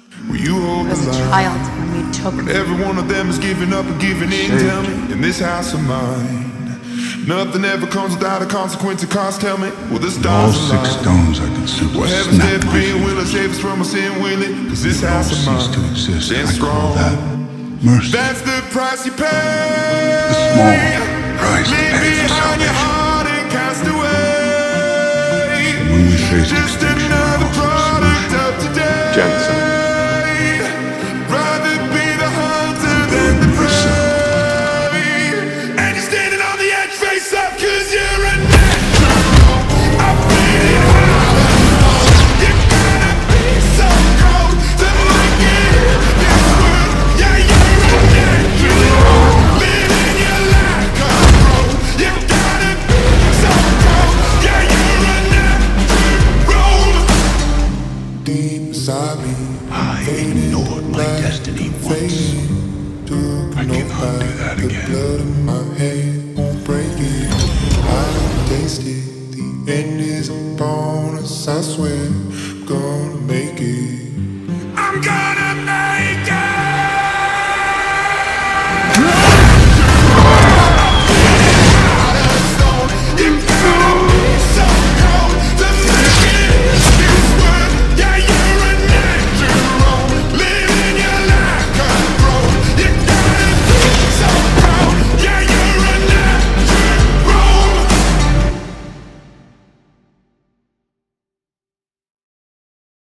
Will you hold I was the a line child when we took when every one of them is giving up and giving in? Tell me, in this house of mine, nothing ever comes without a consequence of cost. Tell me, will the stars all align? 6 stones I can simply Will heaven snap step my in? Will it fingers. save us from our sin? Will it? Cause this It all house of cease mine to exist. stands I call strong. that mercy. That's the price you pay. The small price to Leave pay for behind your salvation. heart and cast away. And when we face Just extinction, we another offer a product solution. of today. Jensen. Rather be the hunter than the prey. And you're standing on the edge, face up, cause you're a natural. I'm bleeding harder. You gotta be so cold to make it in this world. Yeah, you're a natural. Living your life control. You gotta be so cold. Yeah, you're a natural. Deep inside me, I ignored my destiny once. I cannot do that again. blood in my head won't break it. I taste it. The end is a bonus. I swear I'm gonna make it. I'm gonna make it.